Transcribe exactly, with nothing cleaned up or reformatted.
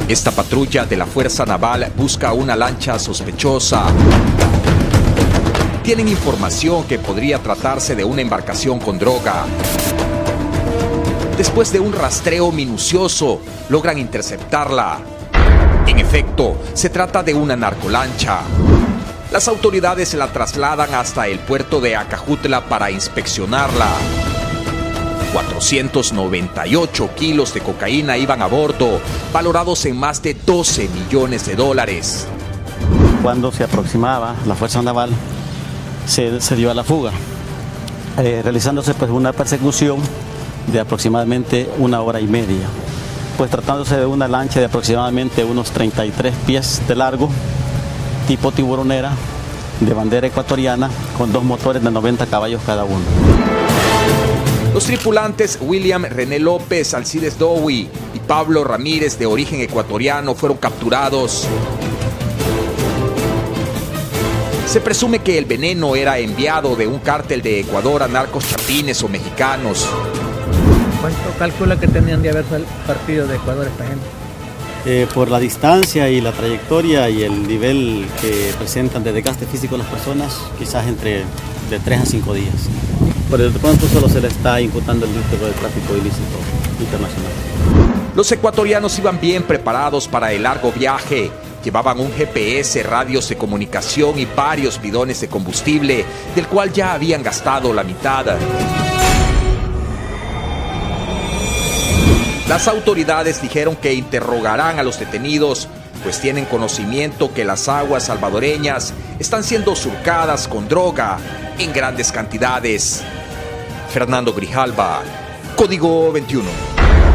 Esta patrulla de la Fuerza Naval busca una lancha sospechosa. Tienen información que podría tratarse de una embarcación con droga. Después de un rastreo minucioso, logran interceptarla. En efecto, se trata de una narcolancha. Las autoridades la trasladan hasta el puerto de Acajutla para inspeccionarla. cuatrocientos noventa y ocho kilos de cocaína iban a bordo, valorados en más de doce millones de dólares. Cuando se aproximaba la Fuerza Naval, se, se dio a la fuga, eh, realizándose pues una persecución de aproximadamente una hora y media. Pues tratándose de una lancha de aproximadamente unos treinta y tres pies de largo, tipo tiburonera, de bandera ecuatoriana, con dos motores de noventa caballos cada uno. Los tripulantes William René López, Alcides Dowi y Pablo Ramírez, de origen ecuatoriano, fueron capturados. Se presume que el veneno era enviado de un cártel de Ecuador a narcos chapines o mexicanos. ¿Cuánto calcula que tenían de haber partido de Ecuador esta gente? Eh, por la distancia y la trayectoria y el nivel que presentan de desgaste físico las personas, quizás entre de tres a cinco días. Por el pronto solo se le está imputando el delito de tráfico ilícito internacional. Los ecuatorianos iban bien preparados para el largo viaje. Llevaban un G P S, radios de comunicación y varios bidones de combustible, del cual ya habían gastado la mitad. Las autoridades dijeron que interrogarán a los detenidos, pues tienen conocimiento que las aguas salvadoreñas están siendo surcadas con droga en grandes cantidades. Fernando Grijalva, Código veintiuno.